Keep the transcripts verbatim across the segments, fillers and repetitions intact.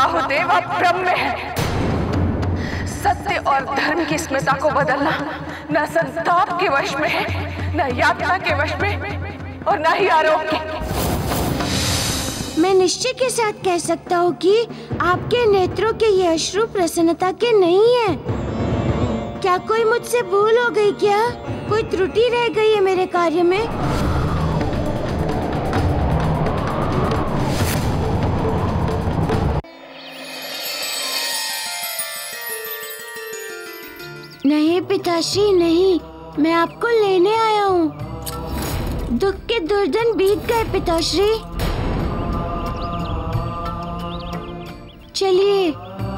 बाहुदेव अब ब्रह्म में है। सत्य और धर्म की स्मिता को बदलना न संताप के वश में है, न यातना के वश में और न ही आरोप के। मैं निश्चय के साथ कह सकता हूँ कि आपके नेत्रों के ये अश्रु प्रसन्नता के नहीं है। क्या कोई मुझसे भूल हो गई? क्या कोई त्रुटि रह गई है मेरे कार्य में? नहीं पिताश्री नहीं, मैं आपको लेने आया हूँ। दुख के दुर्दिन बीत गए पिताश्री। चलिए।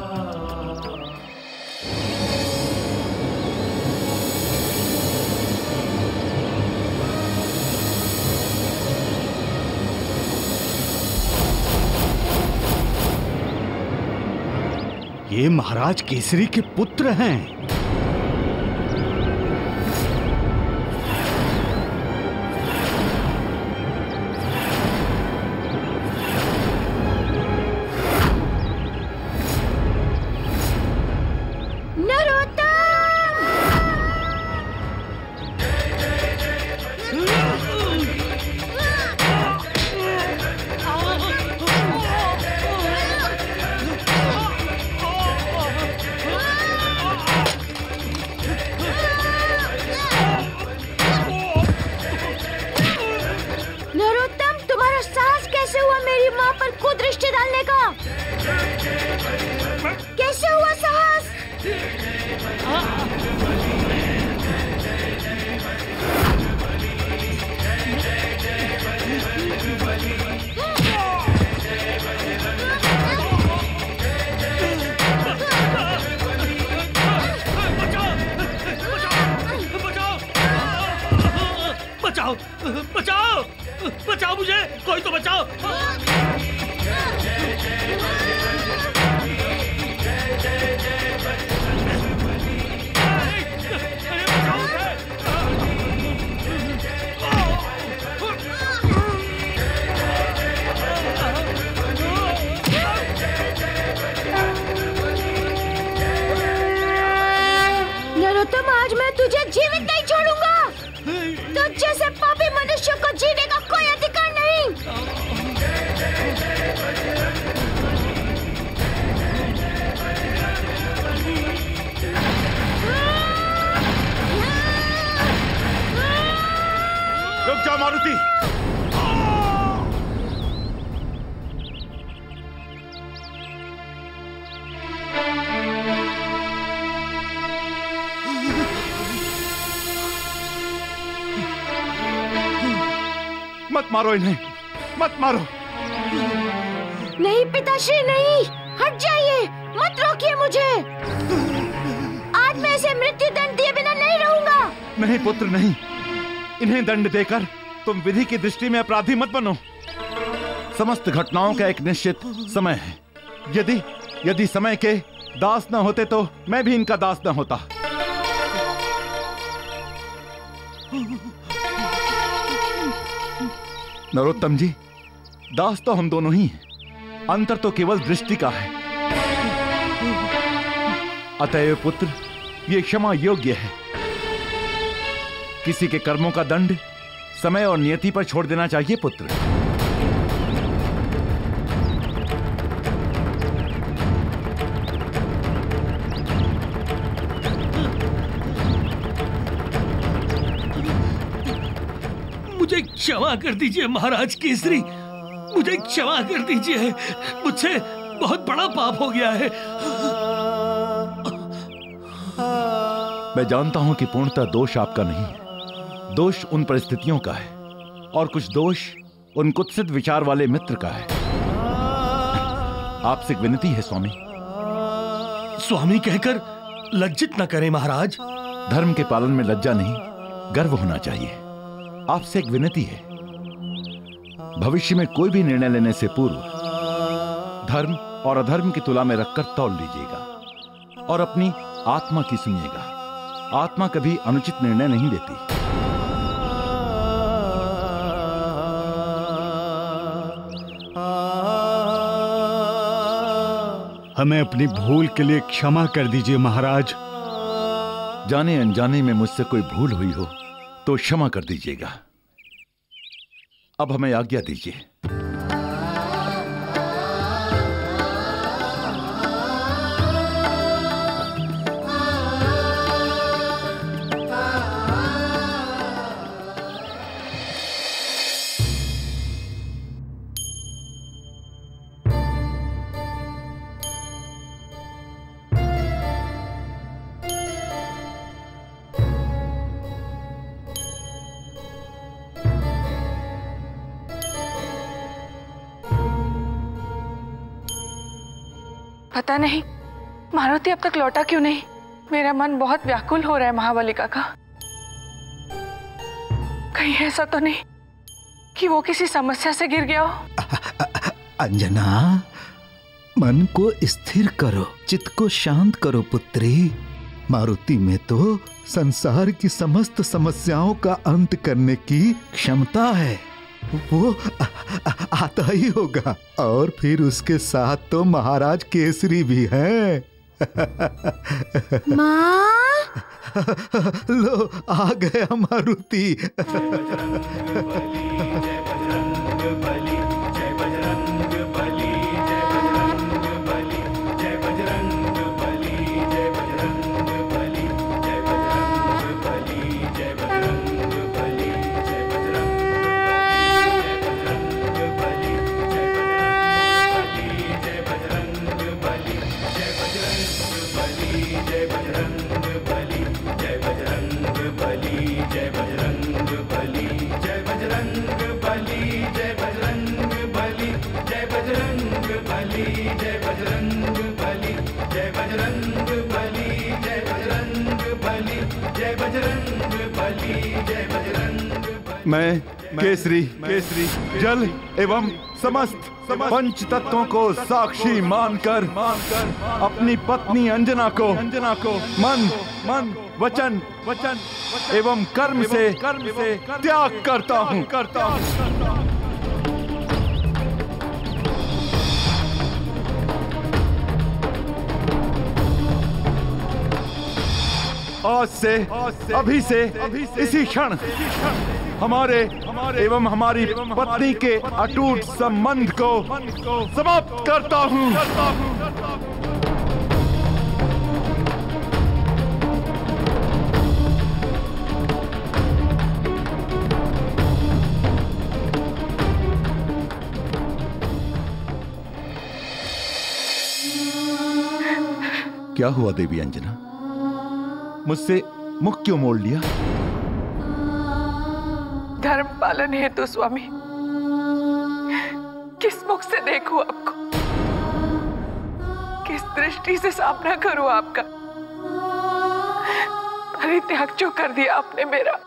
ये महाराज केसरी के पुत्र हैं। बचाओ, बचाओ मुझे, कोई तो बचाओ। नरोत्तम, आज मैं तुझे जीवित नहीं छोड़ूंगा। तुझ जैसे पापी मनुष्य को जीने का कोई अधिकार नहीं। रुक जा मारुति। मत मारो इन्हें, मत मारो। नहीं पिताश्री नहीं, हट जाइए, मत रोकिए मुझे। आज मैं इसे मृत्यु दंड दिए बिना नहीं रहूंगा। नहीं पुत्र नहीं, इन्हें दंड देकर तुम विधि की दृष्टि में अपराधी मत बनो। समस्त घटनाओं का एक निश्चित समय है। यदि यदि समय के दास न होते तो मैं भी इनका दास न होता। नरोत्तम जी, दास तो हम दोनों ही हैं, अंतर तो केवल दृष्टि का है। अतएव पुत्र, ये क्षमा योग्य है। किसी के कर्मों का दंड समय और नियति पर छोड़ देना चाहिए पुत्र। मुझे क्षमा कर दीजिए महाराज केसरी, मुझे क्षमा कर दीजिए। मुझसे बहुत बड़ा पाप हो गया है। मैं जानता हूं कि पूर्णतः दोष आपका नहीं है। दोष उन परिस्थितियों का है और कुछ दोष उन कुत्सित विचार वाले मित्र का है। आपसे एक विनती है स्वामी। स्वामी कहकर लज्जित न करें महाराज। धर्म के पालन में लज्जा नहीं, गर्व होना चाहिए। आपसे एक विनती है, भविष्य में कोई भी निर्णय लेने से पूर्व धर्म और अधर्म की तुला में रखकर तौल लीजिएगा और अपनी आत्मा की सुनिएगा। आत्मा कभी अनुचित निर्णय नहीं लेती। हमें अपनी भूल के लिए क्षमा कर दीजिए महाराज। जाने अनजाने में मुझसे कोई भूल हुई हो तो क्षमा कर दीजिएगा। अब हमें आज्ञा दीजिए। पता नहीं मारुति अब तक लौटा क्यों नहीं। मेरा मन बहुत व्याकुल हो रहा है महाबलिका का। कहीं ऐसा तो नहीं कि वो किसी समस्या से गिर गया हो। अंजना, मन को स्थिर करो, चित्त को शांत करो पुत्री। मारुति में तो संसार की समस्त समस्याओं का अंत करने की क्षमता है। वो आ, आ, आता ही होगा। और फिर उसके साथ तो महाराज केसरी भी हैं। माँ, लो आ गया मारुति। मैं केसरी केसरी जल एवं समस्त पंच तत्वों को साक्षी मानकर मानकर अपनी पत्नी अंजना को अंजना को मन मन वचन वचन एवं कर्म से कर्म से त्याग करता हूँ करता हूँ। आज से अभी से इसी क्षण हमारे एवं हमारी पत्नी के अटूट संबंध को समाप्त करता हूँ। क्या हुआ देवी अंजना? मुझसे मुख क्यों मोड़ लिया? धर्म पालन हेतु स्वामी, किस मुख से देखूं आपको, किस दृष्टि से सामना करूं आपका। परित्याग जो कर दिया आपने मेरा।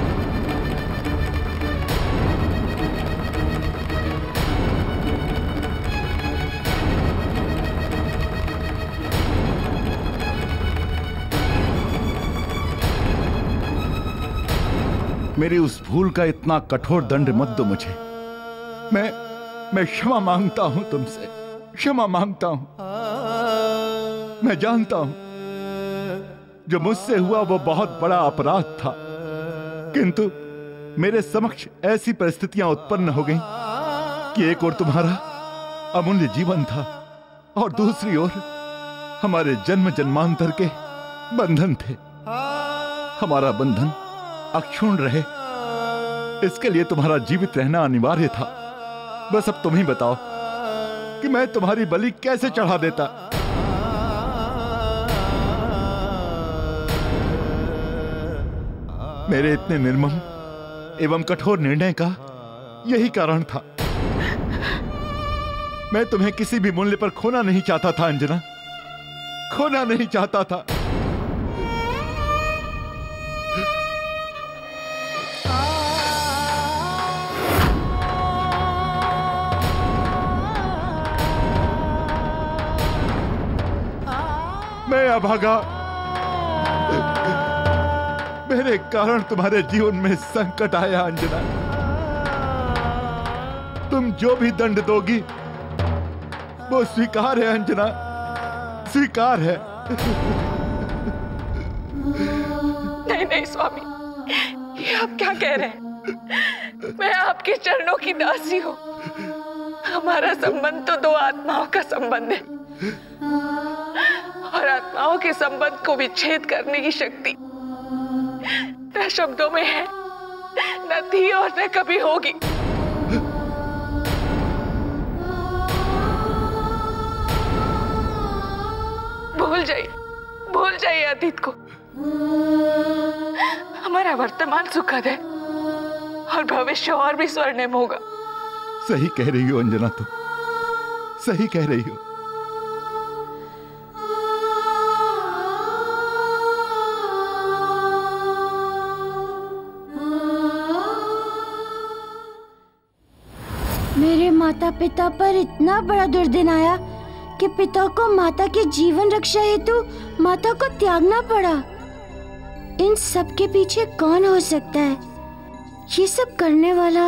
मेरी उस भूल का इतना कठोर दंड मत दो मुझे। मैं मैं क्षमा मांगता हूं तुमसे, क्षमा मांगता हूं। मैं जानता हूं जो मुझसे हुआ वो बहुत बड़ा अपराध था, किंतु मेरे समक्ष ऐसी परिस्थितियां उत्पन्न हो गईं कि एक ओर तुम्हारा अमूल्य जीवन था और दूसरी ओर हमारे जन्म जन्मांतर के बंधन थे। हमारा बंधन अक्षुण्ण रहे, इसके लिए तुम्हारा जीवित रहना अनिवार्य था। बस अब तुम ही बताओ कि मैं तुम्हारी बलि कैसे चढ़ा देता। मेरे इतने निर्मम एवं कठोर निर्णय का यही कारण था। मैं तुम्हें किसी भी मूल्य पर खोना नहीं चाहता था अंजना, खोना नहीं चाहता था। मैं अभागा, मेरे कारण तुम्हारे जीवन में संकट आया अंजना। तुम जो भी दंड दोगी वो स्वीकार है अंजना, स्वीकार है। नहीं नहीं स्वामी, ये आप क्या कह रहे हैं? मैं आपके चरणों की दासी हूँ। हमारा संबंध तो दो आत्माओं का संबंध है, और आत्माओं के संबंध को विच्छेद करने की शक्ति न शब्दों में है, न थी और न कभी होगी। भूल जाइए, भूल जाइए अतीत को। हमारा वर्तमान सुखद है और भविष्य और भी स्वर्णिम होगा। सही कह रही हो अंजना, तुम सही कह रही हो। मेरे माता पिता पर इतना बड़ा दुर्दिन आया कि पिता को माता के जीवन रक्षा हेतु माता को त्यागना पड़ा। इन सब के पीछे कौन हो सकता है? ये सब करने वाला?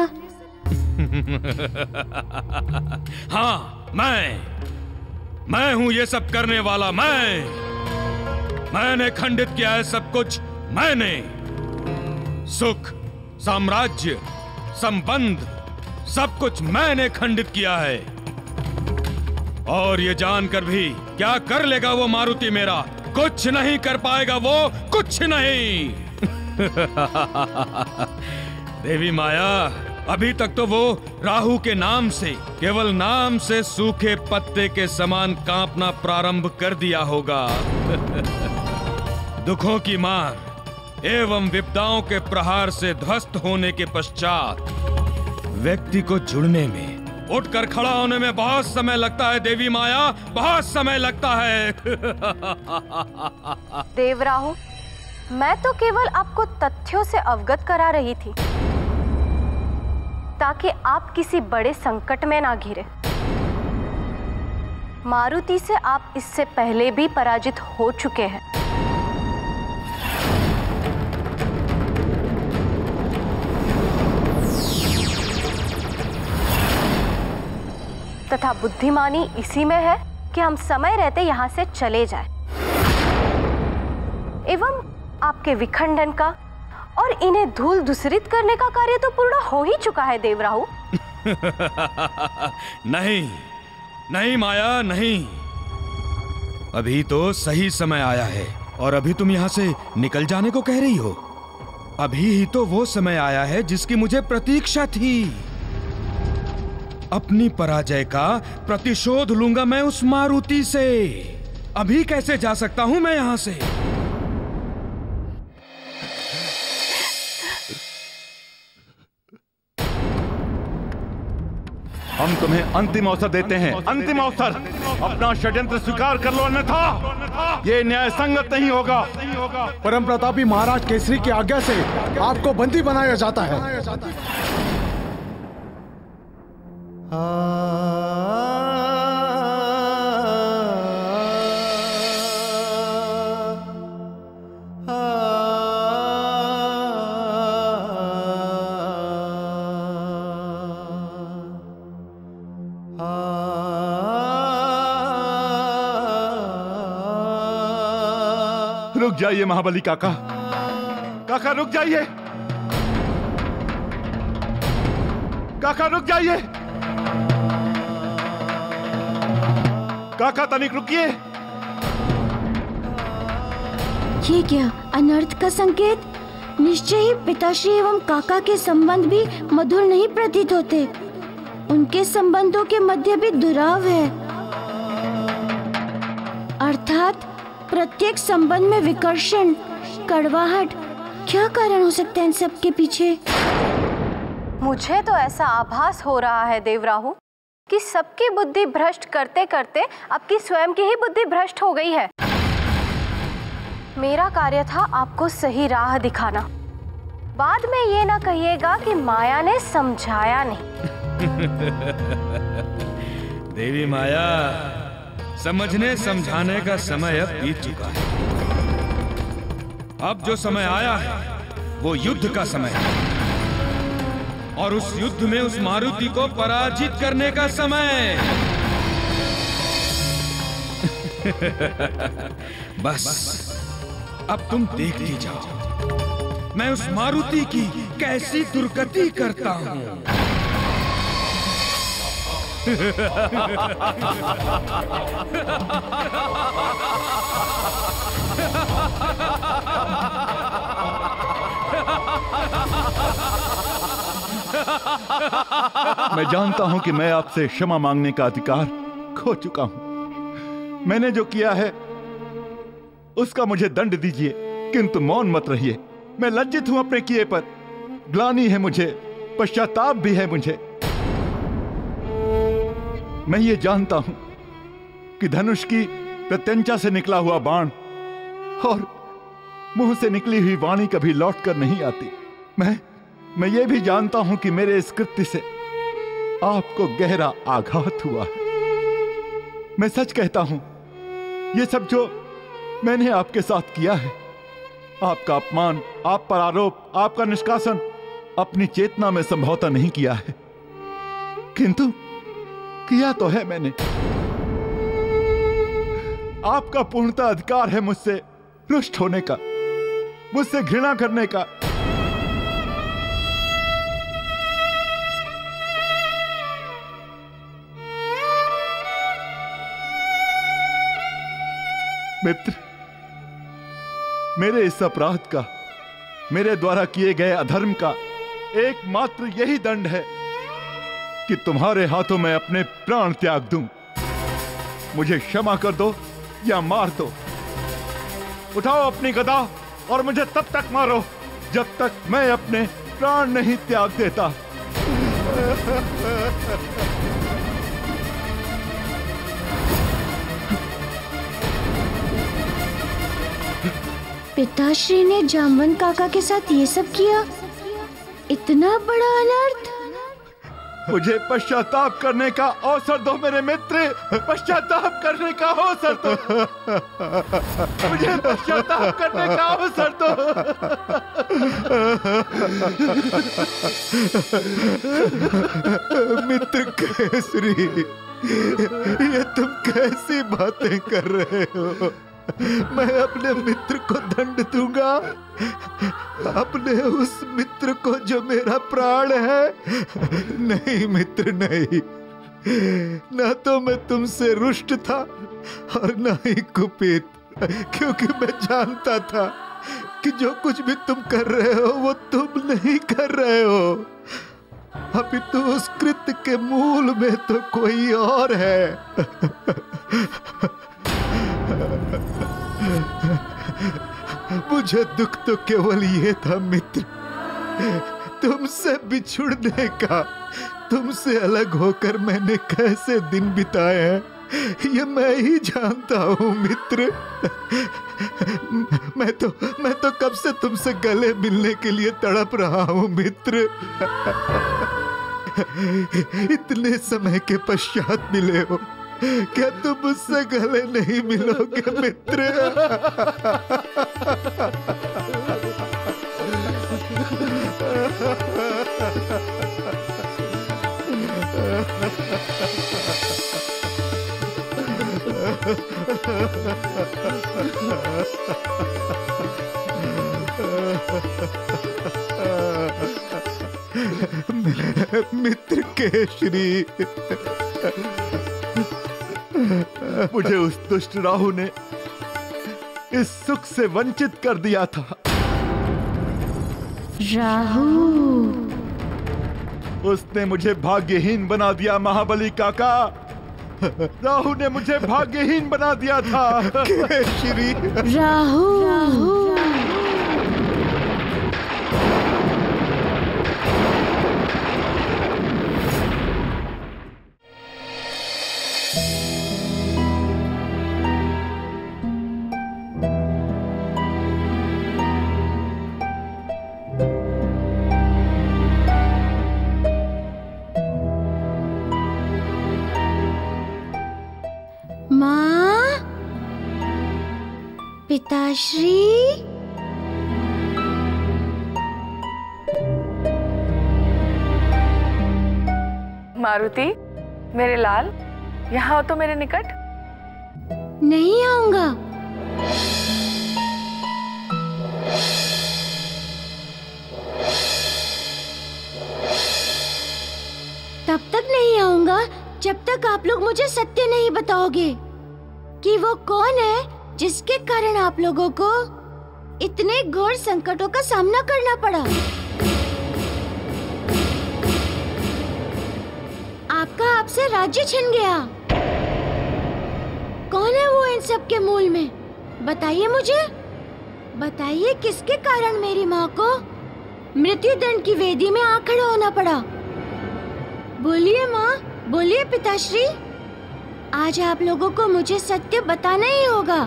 हाँ, मैं मैं हूँ ये सब करने वाला। मैं मैंने खंडित किया है सब कुछ। मैंने सुख, साम्राज्य, संबंध, सब कुछ मैंने खंडित किया है। और ये जानकर भी क्या कर लेगा वो मारुति मेरा? कुछ नहीं कर पाएगा वो, कुछ नहीं। देवी माया, अभी तक तो वो राहु के नाम से, केवल नाम से सूखे पत्ते के समान कांपना प्रारंभ कर दिया होगा। दुखों की मार एवं विपदाओं के प्रहार से ध्वस्त होने के पश्चात व्यक्ति को जुड़ने में, उठकर खड़ा होने में बहुत समय लगता है देवी माया, बहुत समय लगता है। देवराहु, मैं तो केवल आपको तथ्यों से अवगत करा रही थी ताकि आप किसी बड़े संकट में ना घिरे। मारुति से आप इससे पहले भी पराजित हो चुके हैं। तथा बुद्धिमानी इसी में है कि हम समय रहते यहाँ से चले जाएं। एवं आपके विखंडन का और इन्हें धूल दूसरित करने का कार्य तो पूर्ण हो ही चुका है देवराहु। नहीं नहीं माया, नहीं। अभी तो सही समय आया है और अभी तुम यहाँ से निकल जाने को कह रही हो। अभी ही तो वो समय आया है जिसकी मुझे प्रतीक्षा थी। अपनी पराजय का प्रतिशोध लूंगा मैं उस मारुति से। अभी कैसे जा सकता हूं मैं यहां से? हम तुम्हें अंतिम अवसर देते हैं, अंतिम अवसर। अपना षड्यंत्र स्वीकार कर लो, अन्यथा ये न्याय संगत नहीं होगा। परम प्रतापी महाराज केसरी की आज्ञा से आपको बंदी बनाया जाता है। रुक जाइए महाबली काका, काका रुक जाइए, काका रुक जाइए, काका तनिक रुकिए। ये क्या अनर्थ का संकेत? निश्चय ही पिताश्री एवं काका के संबंध भी मधुर नहीं प्रतीत होते। उनके संबंधों के मध्य भी दुराव है, अर्थात प्रत्येक संबंध में विकर्षण, कड़वाहट। क्या कारण हो सकता है इन सब के पीछे? मुझे तो ऐसा आभास हो रहा है देवराहु कि सबकी बुद्धि भ्रष्ट करते करते आपकी स्वयं की ही बुद्धि भ्रष्ट हो गई है। मेरा कार्य था आपको सही राह दिखाना। बाद में ये ना कहिएगा कि माया ने समझाया नहीं। देवी माया, समझने समझाने का समय अब बीत चुका है। अब जो समय आया है वो युद्ध का समय है, और उस युद्ध में उस मारुति को पराजित करने का समय। बस अब तुम देखती जाओ मैं उस मारुति की कैसी दुर्गति करता हूं। मैं जानता हूं कि मैं आपसे क्षमा मांगने का अधिकार खो चुका हूं। मैंने जो किया है उसका मुझे दंड दीजिए, किंतु मौन मत रहिए। मैं लज्जित हूं अपने किए पर, ग्लानि है मुझे, पश्चाताप भी है मुझे। मैं ये जानता हूं कि धनुष की प्रत्यंचा से निकला हुआ बाण और मुंह से निकली हुई वाणी कभी लौट कर नहीं आती। मैं मैं ये भी जानता हूं कि मेरे इस कृत्य से आपको गहरा आघात हुआ है। मैं सच कहता हूं, ये सब जो मैंने आपके साथ किया है, आपका अपमान, आप पर आरोप, आपका निष्कासन अपनी चेतना में संभवतः नहीं किया है, किंतु किया तो है मैंने। आपका पूर्णतः अधिकार है मुझसे रुष्ट होने का, मुझसे घृणा करने का। मित्र, मेरे इस अपराध का, मेरे द्वारा किए गए अधर्म का एकमात्र यही दंड है कि तुम्हारे हाथों में अपने प्राण त्याग दूं। मुझे क्षमा कर दो या मार दो। उठाओ अपनी गदा और मुझे तब तक मारो जब तक मैं अपने प्राण नहीं त्याग देता। पिताश्री ने जामवंत काका के साथ ये सब किया? इतना बड़ा अनर्थ? मुझे पश्चाताप करने का अवसर दो मेरे मित्र, पश्चाताप करने का अवसर दो। मुझे पश्चाताप करने का अवसर दो। मित्र केसरी, ये तुम कैसी बातें कर रहे हो? मैं अपने मित्र को दंड दूंगा, अपने उस मित्र को जो मेरा प्राण है? नहीं मित्र, नहीं। न तो मैं तुमसे रुष्ट था और न ही कुपित, क्योंकि मैं जानता था कि जो कुछ भी तुम कर रहे हो वो तुम नहीं कर रहे हो। अभी तो उस कृत्य के मूल में तो कोई और है। मुझे दुख तो केवल ये था मित्र, तुमसे बिछुड़ने का। तुमसे अलग होकर मैंने कैसे दिन बिताए हैं ये मैं ही जानता हूँ मित्र। मैं तो मैं तो कब से तुमसे गले मिलने के लिए तड़प रहा हूँ मित्र। इतने समय के पश्चात मिले हो, क्या तुम मुझसे गले नहीं मिलोगे मित्र? मित्र केसरी, मुझे उस दुष्ट राहु ने इस सुख से वंचित कर दिया था। राहु? उसने मुझे भाग्यहीन बना दिया महाबली काका। राहु ने मुझे भाग्यहीन बना दिया था। केसरी, राहु, राहु। माँ, पिताश्री, मारुति, मेरे लाल, यहाँ हो तो मेरे निकट। नहीं आऊंगा। तब तक नहीं आऊंगा जब तक आप लोग मुझे सत्य नहीं बताओगे कि वो कौन है जिसके कारण आप लोगों को इतने घोर संकटों का सामना करना पड़ा। आपका आपसे राज्य छिन गया। कौन है वो इन सब के मूल में? बताइए मुझे, बताइए किसके कारण मेरी माँ को मृत्यु दंड की वेदी में आ खड़ा होना पड़ा। बोलिए माँ, बोलिए पिताश्री, आज आप लोगों को मुझे सत्य बताना ही होगा।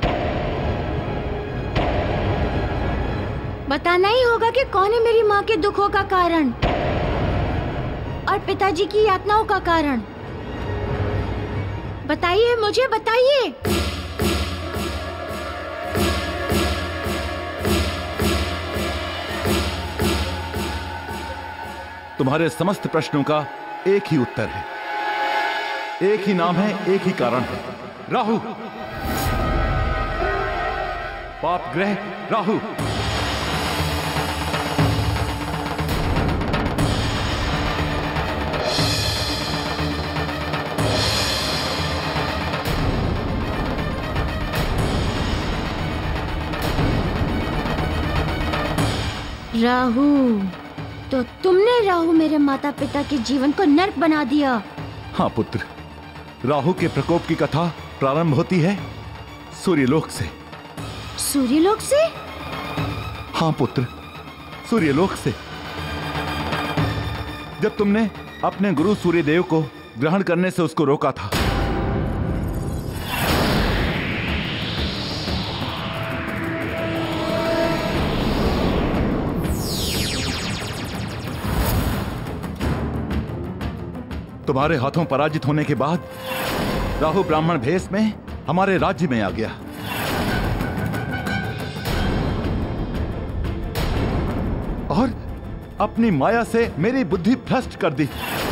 बताना ही होगा कि कौन है मेरी माँ के दुखों का कारण और पिताजी की यातनाओं का कारण। बताइए मुझे, बताइए। तुम्हारे समस्त प्रश्नों का एक ही उत्तर है, एक ही नाम है, एक ही कारण है, राहु। पाप ग्रह राहु। राहु, तो तुमने राहु मेरे माता पिता के जीवन को नर्क बना दिया। हाँ पुत्र, राहु के प्रकोप की कथा प्रारंभ होती है सूर्यलोक से। सूर्यलोक से? हाँ पुत्र, सूर्यलोक से। जब तुमने अपने गुरु सूर्यदेव को ग्रहण करने से उसको रोका था। तुम्हारे हाथों पराजित होने के बाद राहु ब्राह्मण भेष में हमारे राज्य में आ गया। और अपनी माया से मेरी बुद्धि भ्रष्ट कर दी।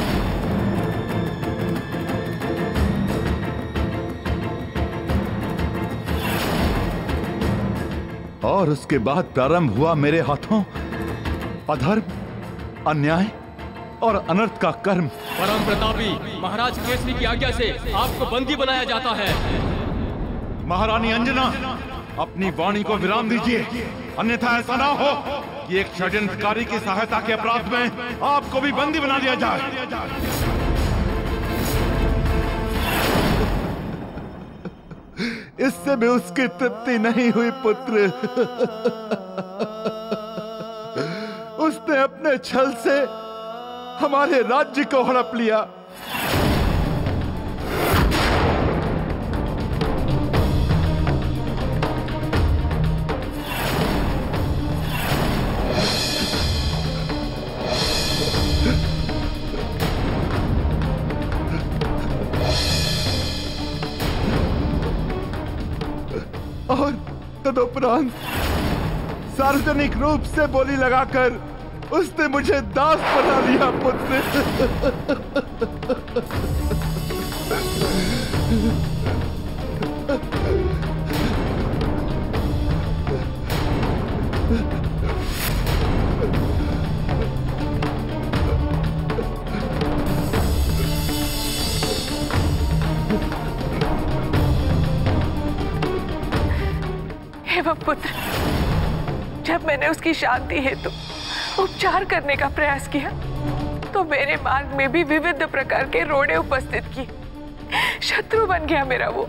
और उसके बाद प्रारंभ हुआ मेरे हाथों अधर्म, अन्याय और अनर्थ का कर्म। परम प्रतापी महाराज केसरी की आज्ञा से आपको बंदी बनाया जाता है। महारानी अंजना, अपनी वाणी को विराम दीजिए, अन्यथा ऐसा ना हो कि एक षड्यंत्रकारी की सहायता के अपराध में आपको भी बंदी बना लिया जाए। इससे भी उसकी तृप्ति नहीं हुई पुत्र। उसने अपने छल से हमारे राज्य को हड़प लिया। और तदुपरांत सार्वजनिक रूप से बोली लगाकर उसने मुझे दास बना लिया पुत्र। एवं पुत्र, जब मैंने उसकी शांति हेतु उपचार करने का प्रयास किया तो मेरे मार्ग में भी विविध प्रकार के रोड़े उपस्थित किए। शत्रु बन गया मेरा वो।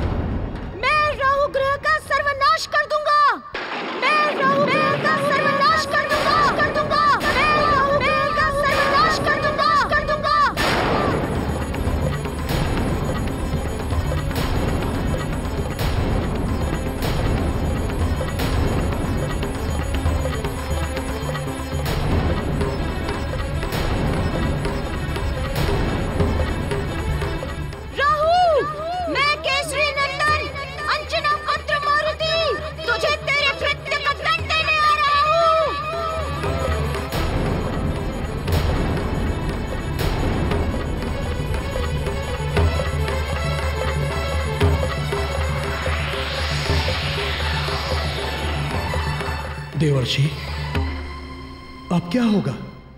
देवर्षि, अब क्या होगा?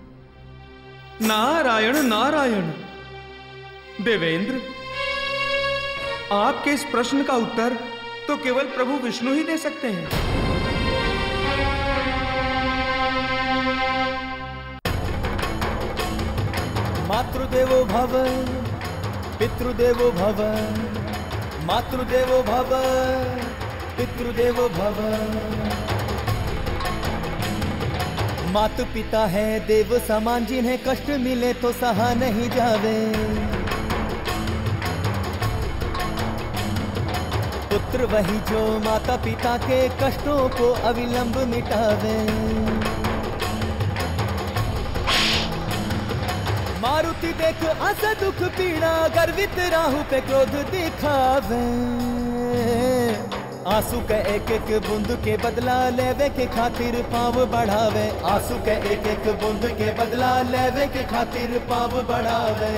नारायण नारायण। देवेंद्र, आपके इस प्रश्न का उत्तर तो केवल प्रभु विष्णु ही दे सकते हैं। मातृदेवो भव, पितृदेवो भव, मातृदेवो भव, पितृदेवो भव। मात पिता है देव समान, जिन्हें कष्ट मिले तो सहा नहीं जावे। पुत्र वही जो माता पिता के कष्टों को अविलंब मिटावे। मारुति देख आशा दुख पीड़ा, गर्वित राहु पे क्रोध दिखावे। आंसू के एक एक बूंद के बदला लेवे के खातिर पाँव बढ़ावे। आंसू के एक एक बूंद के बदला लेवे के खातिर पाँव बढ़ावे।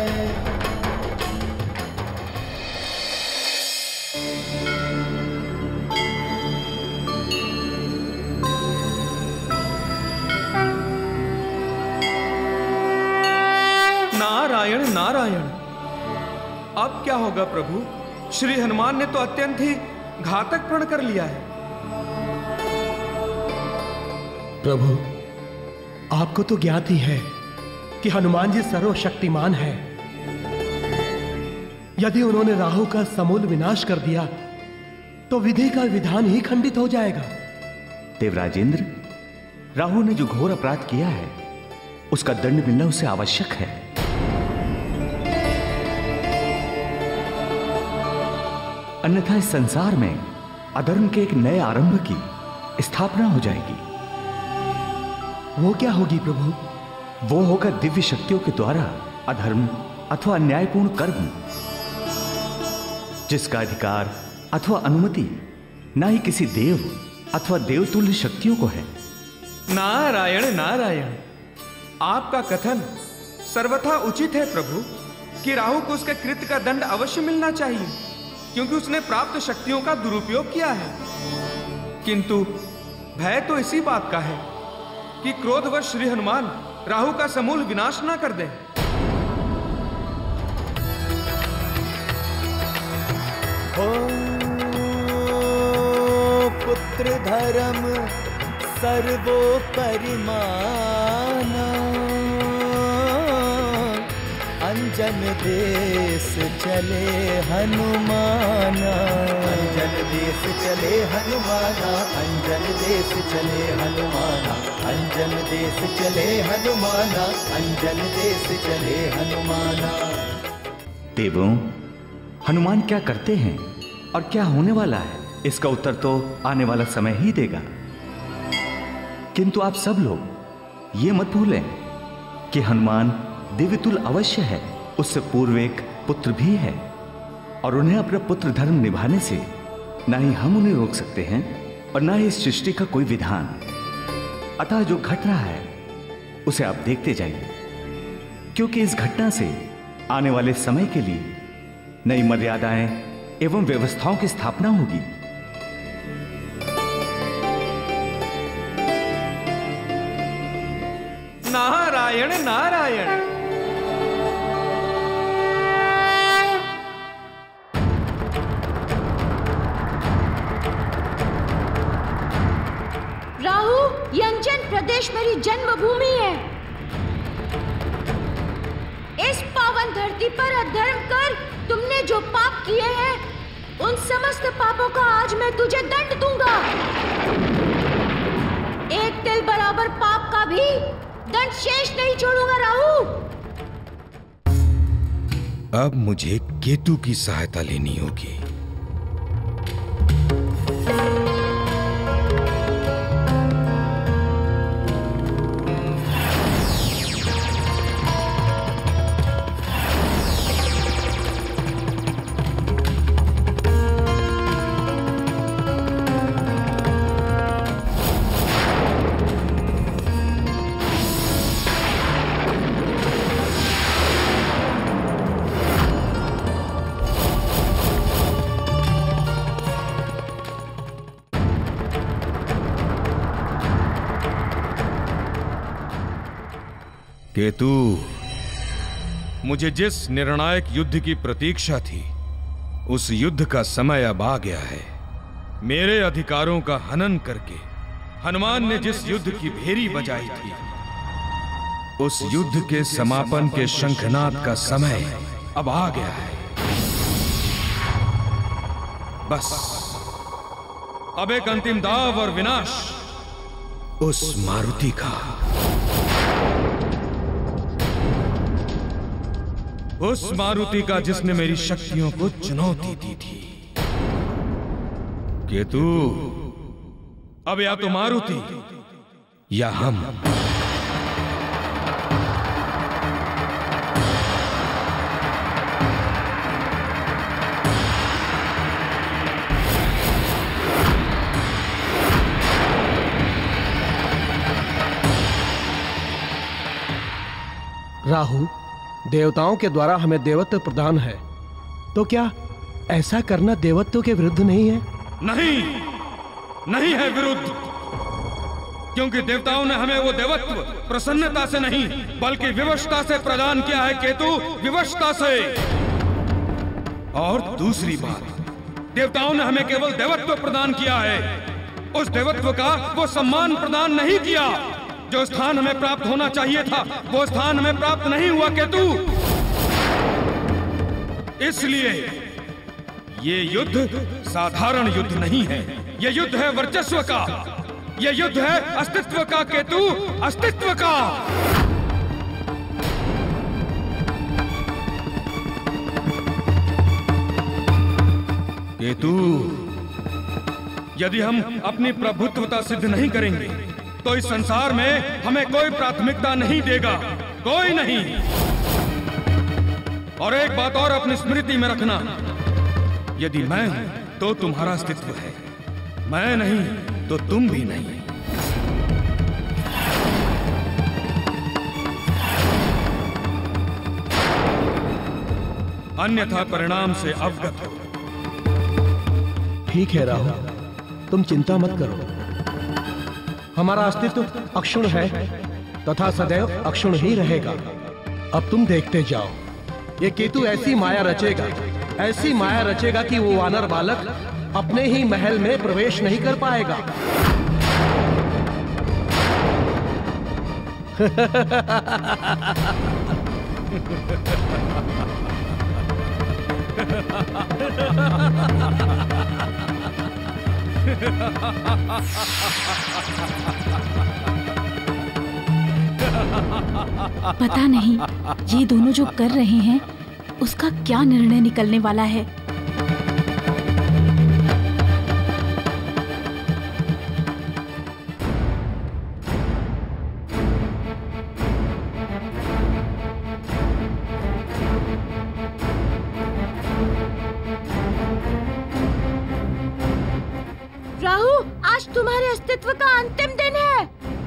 नारायण नारायण। अब क्या होगा प्रभु? श्री हनुमान ने तो अत्यंत ही घातक प्रण कर लिया है। प्रभु, आपको तो ज्ञात ही है कि हनुमान जी सर्वशक्तिमान है। यदि उन्होंने राहु का समूल विनाश कर दिया तो विधि का विधान ही खंडित हो जाएगा। देवराजेंद्र, राहु ने जो घोर अपराध किया है उसका दंड मिलना उसे आवश्यक है। अन्यथा इस संसार में अधर्म के एक नए आरंभ की स्थापना हो जाएगी। वो क्या होगी प्रभु? वो होगा दिव्य शक्तियों के द्वारा अधर्म अथवा अन्यायपूर्ण कर्म, जिसका अधिकार अथवा अनुमति ना ही किसी देव अथवा देवतुल्य शक्तियों को है। नारायण नारायण। आपका कथन सर्वथा उचित है प्रभु कि राहु को उसके कृत्य का दंड अवश्य मिलना चाहिए, क्योंकि उसने प्राप्त शक्तियों का दुरुपयोग किया है। किंतु भय तो इसी बात का है कि क्रोधवश श्री हनुमान राहु का समूल विनाश ना कर दें। हो पुत्र धर्म सर्वोपरि माना, अंजन देश चले हनुमाना। अंजन देश चले हनुमाना, अंजन देश चले हनुमाना, अंजन देश चले हनुमाना, अंजन देश चले हनुमाना। देवों, हनुमान क्या करते हैं और क्या होने वाला है, इसका उत्तर तो आने वाला समय ही देगा। किंतु आप सब लोग ये मत भूलें कि हनुमान दिव्यतुल अवश्य है, उससे पूर्व एक पुत्र भी है और उन्हें अपना पुत्र धर्म निभाने से ना ही हम उन्हें रोक सकते हैं और ना ही इस सृष्टि का कोई विधान। अतः जो घट रहा है उसे आप देखते जाइए, क्योंकि इस घटना से आने वाले समय के लिए नई मर्यादाएं एवं व्यवस्थाओं की स्थापना होगी। नारायण नारायण। राहु, यंजन प्रदेश मेरी जन्मभूमि है। इस पावन धरती पर अधर्म कर तुमने जो पाप किए हैं, उन समस्त पापों का आज मैं तुझे दंड दूंगा। एक तिल बराबर पाप का भी दंड शेष नहीं छोड़ूंगा राहु। अब मुझे केतु की सहायता लेनी होगी। केतु, मुझे जिस निर्णायक युद्ध की प्रतीक्षा थी उस युद्ध का समय अब आ गया है। मेरे अधिकारों का हनन करके हनुमान ने जिस युद्ध की भेरी बजाई थी उस युद्ध के समापन के शंखनाद का समय अब आ गया है। बस अब एक अंतिम दाव और विनाश उस मारुति का, उस मारुति का जिसने मेरी शक्तियों को चुनौती दी थी। केतु, अब या तो मारुति या हम। राहु, देवताओं के द्वारा हमें देवत्व प्रदान है, तो क्या ऐसा करना देवत्व के विरुद्ध नहीं है? नहीं, नहीं है विरुद्ध, क्योंकि देवताओं ने हमें वो देवत्व प्रसन्नता से नहीं बल्कि विवशता से प्रदान किया है। केतु, विवशता से। और दूसरी बात, देवताओं ने हमें केवल देवत्व प्रदान किया है, उस देवत्व का वो सम्मान प्रदान नहीं किया। जो स्थान हमें प्राप्त होना चाहिए था वो स्थान हमें प्राप्त नहीं हुआ केतु। इसलिए ये युद्ध साधारण युद्ध नहीं है, ये युद्ध है वर्चस्व का, ये युद्ध है अस्तित्व का केतु, अस्तित्व का। केतु, यदि हम अपनी प्रभुत्वता सिद्ध नहीं करेंगे तो इस संसार में हमें कोई प्राथमिकता नहीं देगा, कोई नहीं। और एक बात और अपनी स्मृति में रखना, यदि मैं हूं तो तुम्हारा अस्तित्व है, मैं नहीं तो तुम भी नहीं। अन्यथा परिणाम से अवगत हो। ठीक है राहु, तुम चिंता मत करो, हमारा अस्तित्व अक्षुण है तथा सदैव अक्षुण ही रहेगा। अब तुम देखते जाओ, ये केतु ऐसी माया रचेगा, ऐसी माया रचेगा कि वो वानर बालक अपने ही महल में प्रवेश नहीं कर पाएगा। पता नहीं ये दोनों जो कर रहे हैं उसका क्या निर्णय निकलने वाला है। राहु, आज तुम्हारे अस्तित्व का अंतिम दिन है।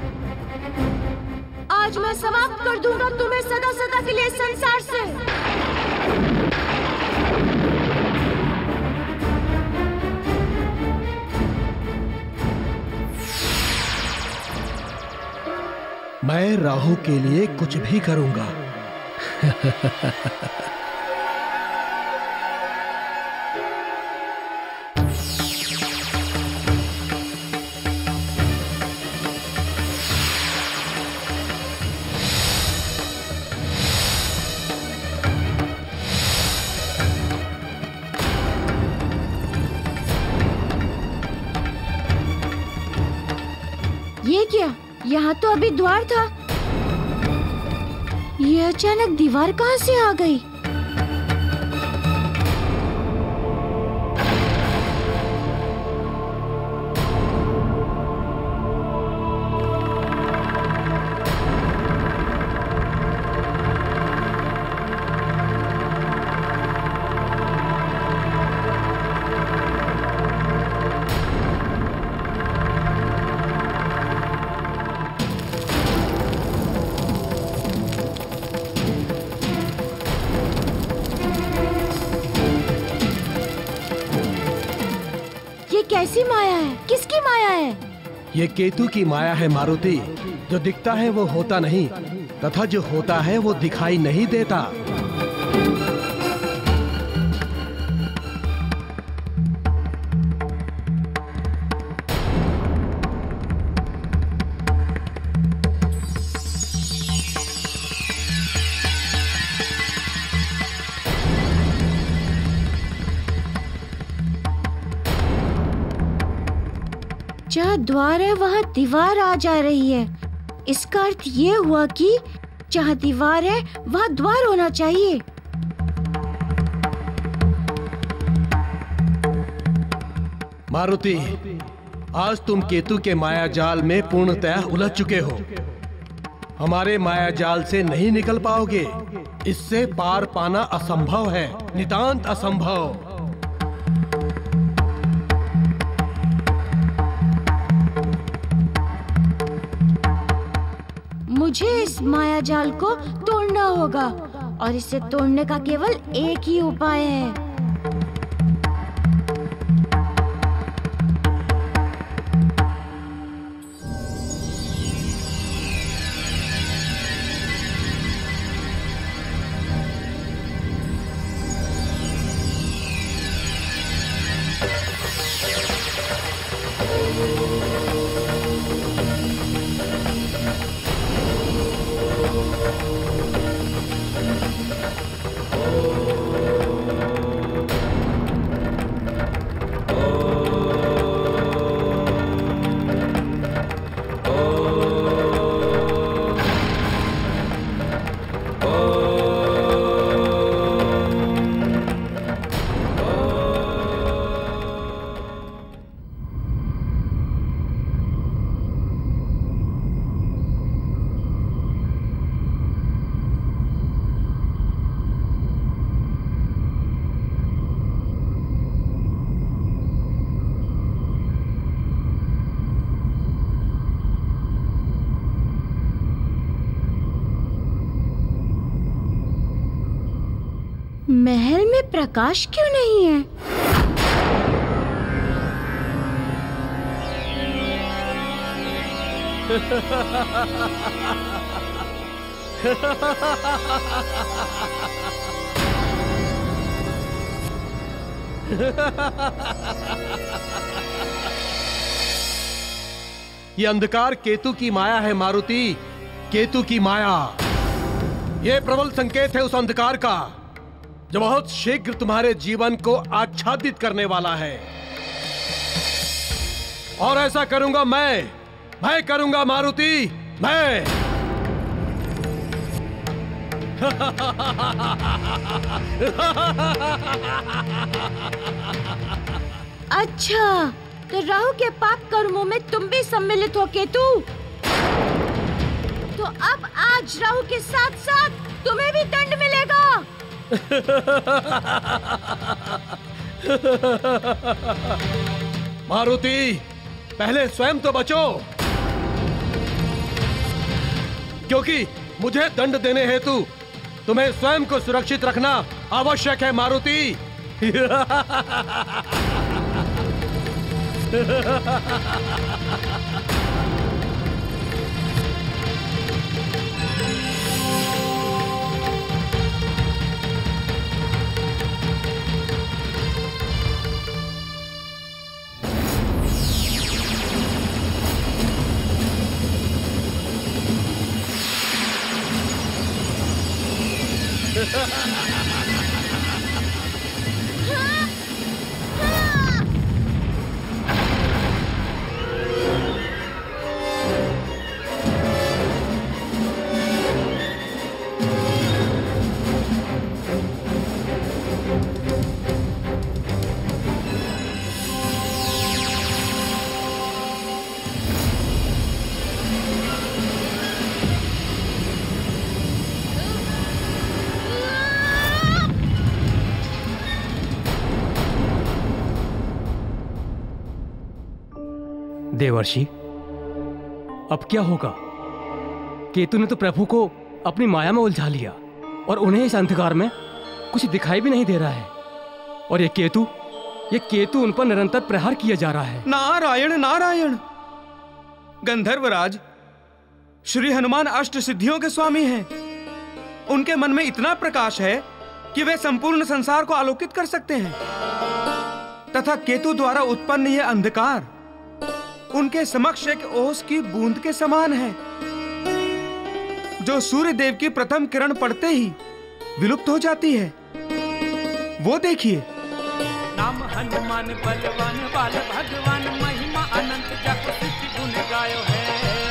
आज मैं समाप्त कर दूंगा तुम्हें सदा सदा के लिए संसार से। मैं राहु के लिए कुछ भी करूंगा। ये क्या? यहाँ तो अभी द्वार था, ये अचानक दीवार कहाँ से आ गई? कैसी माया है? किसकी माया है? ये केतु की माया है मारुति। जो दिखता है वो होता नहीं, तथा जो होता है वो दिखाई नहीं देता। जहाँ द्वार है वहाँ दीवार आ जा रही है। इसका अर्थ ये हुआ कि जहाँ दीवार है वहाँ द्वार होना चाहिए। मारुति, आज तुम केतु के माया जाल में पूर्णतः उलझ चुके हो। हमारे माया जाल से नहीं निकल पाओगे। इससे पार पाना असंभव है, नितांत असंभव। मुझे इस माया जाल को तोड़ना होगा और इसे तोड़ने का केवल एक ही उपाय है। महल में प्रकाश क्यों नहीं है? ये अंधकार केतु की माया है मारुति, केतु की माया। ये प्रबल संकेत है उस अंधकार का जो बहुत शीघ्र तुम्हारे जीवन को आच्छादित करने वाला है। और ऐसा करूंगा मैं, मैं करूंगा मारुति, मैं। अच्छा, तो राहु के पाप कर्मों में तुम भी सम्मिलित हो केतु। तो अब आज राहु के साथ साथ तुम्हें भी दंड मिलेगा। मारुति, पहले स्वयं तो बचो, क्योंकि मुझे दंड देने हेतु तुम्हें स्वयं को सुरक्षित रखना आवश्यक है मारुति। देवर्षि, अब क्या होगा? केतु ने तो प्रभु को अपनी माया में उलझा लिया और उन्हें इस अंधकार में कुछ दिखाई भी नहीं दे रहा है। और ये केतु, ये केतु उन पर निरंतर प्रहार किया जा रहा है। नारायण नारायण। गंधर्वराज, श्री हनुमान अष्ट सिद्धियों के स्वामी हैं। उनके मन में इतना प्रकाश है कि वे संपूर्ण संसार को आलोकित कर सकते हैं, तथा केतु द्वारा उत्पन्न यह अंधकार उनके समक्ष एक ओस की बूंद के समान है, जो सूर्य देव की प्रथम किरण पड़ते ही विलुप्त हो जाती है। वो देखिए। नाम हनुमान बलवान बाल भगवान, महिमा अनंत जप सिद्धि गुण गायो है।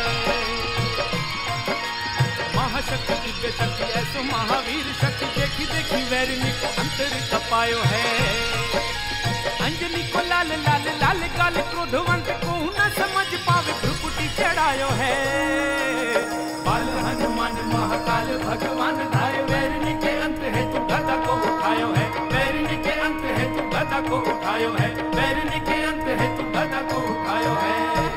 महाशक्ति दिव्य शक्ति ऐसो महावीर शक्ति, देखी देखी वैरिणी को अंतर तपायो है। अंजनी को लाल लाल लाल गाल, क्रोधवंत को न समझ पावे भ्रुकुटी चढ़ायो है। बाल हनुमान महाकाल भगवान धाय, वैरिणी के अंत है तू गदा को उठायो है। वैरिणी के अंत है तू गदा को उठायो है। वैरिणी के अंत है तू गदा को उठायो है।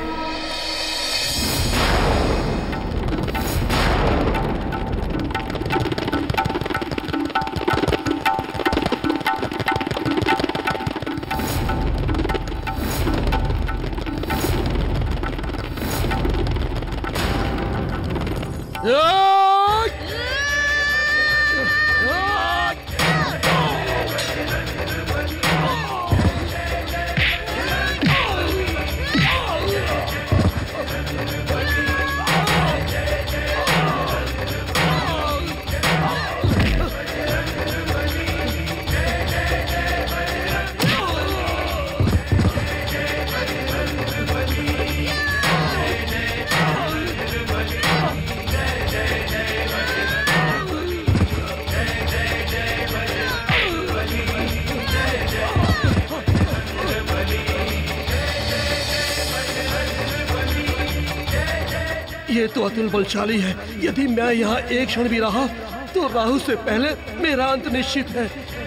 ये तो अतुल बलशाली है। यदि मैं यहाँ एक क्षण भी रहा तो राहु से पहले मेरा अंत निश्चित है।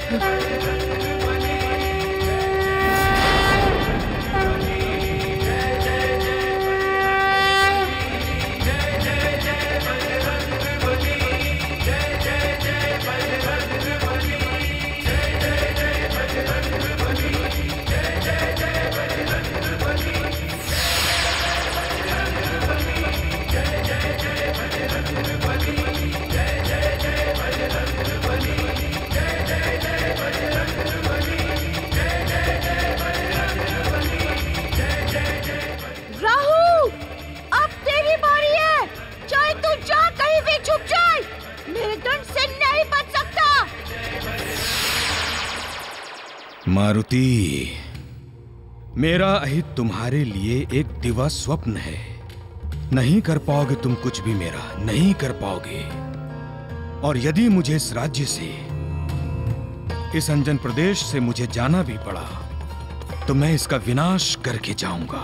मारुति, मेरा अहित तुम्हारे लिए एक दिवा स्वप्न है। नहीं कर पाओगे तुम कुछ भी मेरा, नहीं कर पाओगे। और यदि मुझे इस राज्य से, इस अंजन प्रदेश से मुझे जाना भी पड़ा तो मैं इसका विनाश करके जाऊंगा,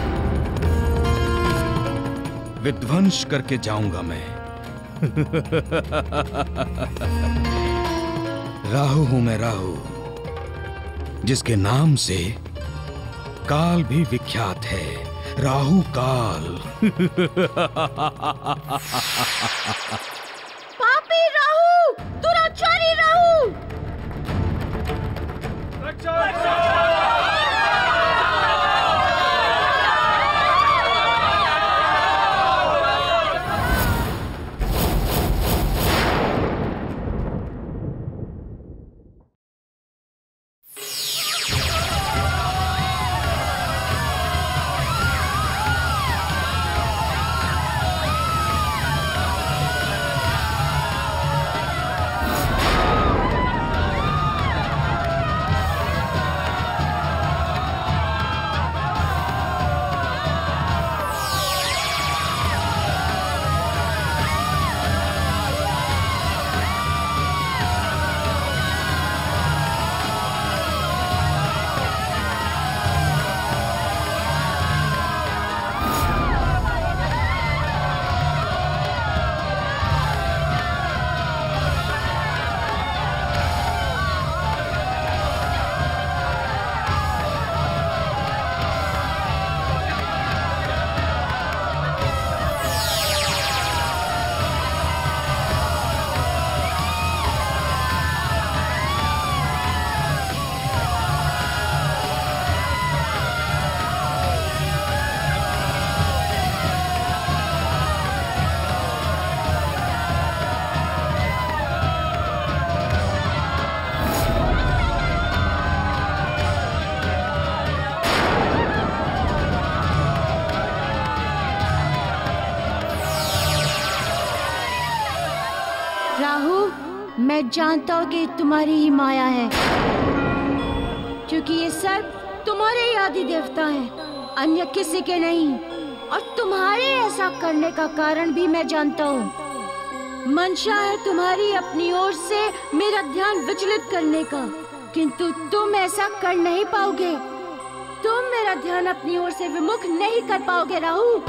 विध्वंस करके जाऊंगा मैं। राहु हूं मैं, राहु, जिसके नाम से काल भी विख्यात है, राहु काल। पापी राहु, दुराचारी राहु। मैं जानता हूँ कि तुम्हारी ही माया है, क्योंकि ये सर्प तुम्हारे ही आदि देवता हैं, अन्य किसी के नहीं। और तुम्हारे ऐसा करने का कारण भी मैं जानता हूँ। मंशा है तुम्हारी अपनी ओर से मेरा ध्यान विचलित करने का, किंतु तुम ऐसा कर नहीं पाओगे। तुम मेरा ध्यान अपनी ओर से विमुख नहीं कर पाओगे राहु।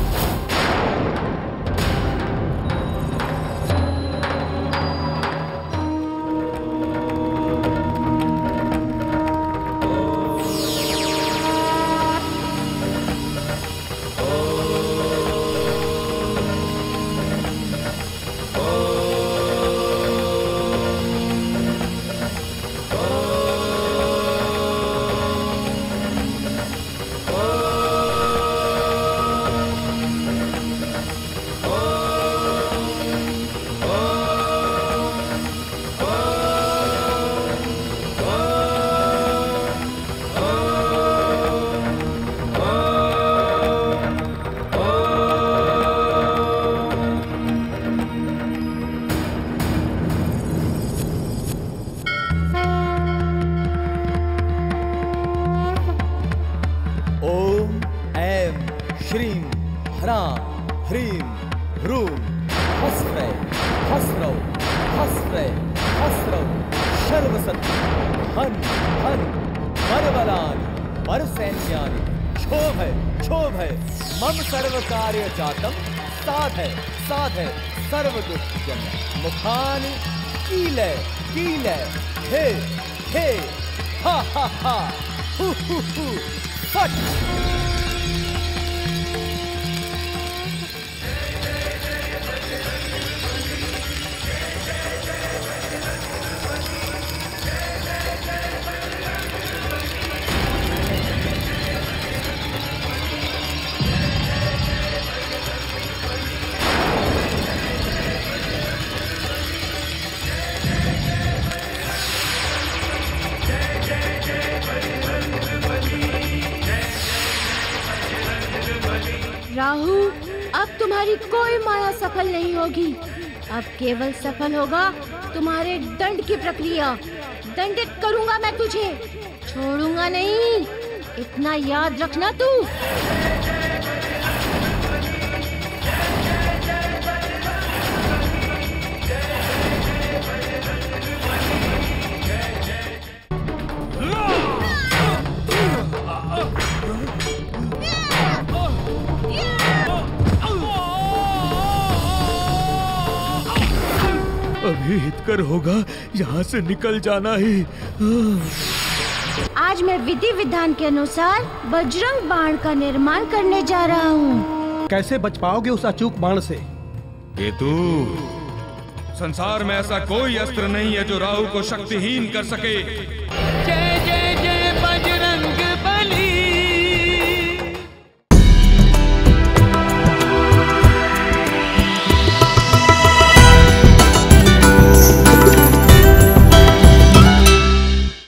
जातम साधय साधय सर्वदुष्टजन मुखानि कीलय कीलय हे हे हा हा हा हु हु हु फट। राहु, अब तुम्हारी कोई माया सफल नहीं होगी। अब केवल सफल होगा तुम्हारे दंड की प्रक्रिया। दंडित करूंगा मैं तुझे, छोड़ूंगा नहीं, इतना याद रखना तू। अभी हितकर होगा यहाँ से निकल जाना ही। आज मैं विधि विधान के अनुसार बजरंग बाण का निर्माण करने जा रहा हूँ। कैसे बच पाओगे उस अचूक बाण से? केतु, संसार में ऐसा कोई अस्त्र नहीं है जो राहु को शक्तिहीन कर सके।